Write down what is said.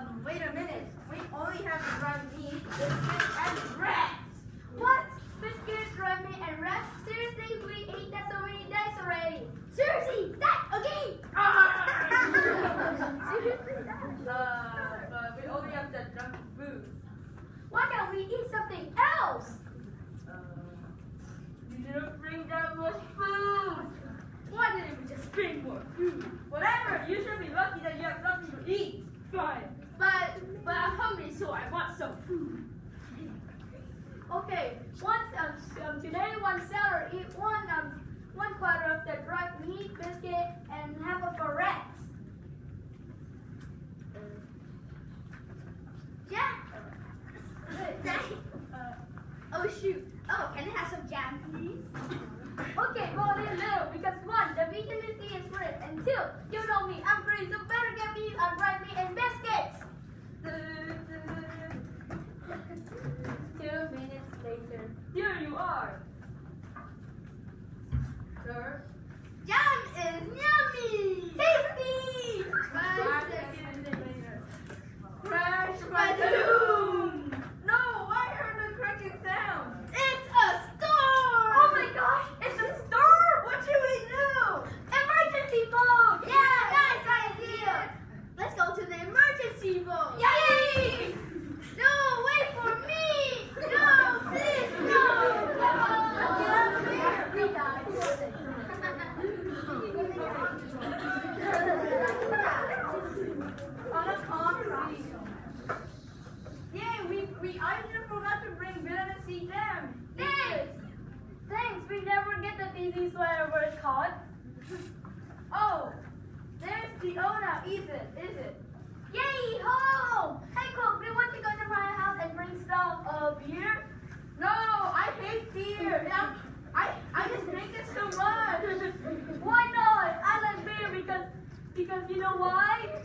Wait a minute. We only have dried meat, biscuits, and rats. What? Biscuits, dried meat, and rats? Seriously, we ate that so many days already. Seriously, that again? Seriously, that? But we only have the junk food. Why can't we eat something else? You didn't bring that much food. Why didn't we just bring more food? Whatever. You should be lucky that you have something to eat. Fine. But I'm hungry, so I want some food. Okay. Today, one seller eat one quarter of the dried meat, biscuit, and half of a rat. Yeah. Oh shoot. Oh, can I have some jam, please? Okay, well then little, because one, the vitamin C is rich, and two, you know me, I'm free, so better get me a dried meat and biscuits. 2 minutes later. Here you are. Sir? Jam is yummy! Tasty! 5 seconds later. Crash my balloon! No, I heard a cracking sound. It's a storm! Oh my gosh, It's a storm? What should we do? emergency phone! Yeah, nice idea! Let's go to the emergency phone! Yay! No, wait for me! No, please, no! We died. On a calm sea. Yeah, I just forgot to bring vitamin C jam. Thanks, we never get the disease whatever it's called. Oh, there's Fiona. Is it? Yay, ho! Hey, Cook, do you want to go to my house and bring some beer? No, I hate beer. I just drink it so much. Why not? I like beer because you know why?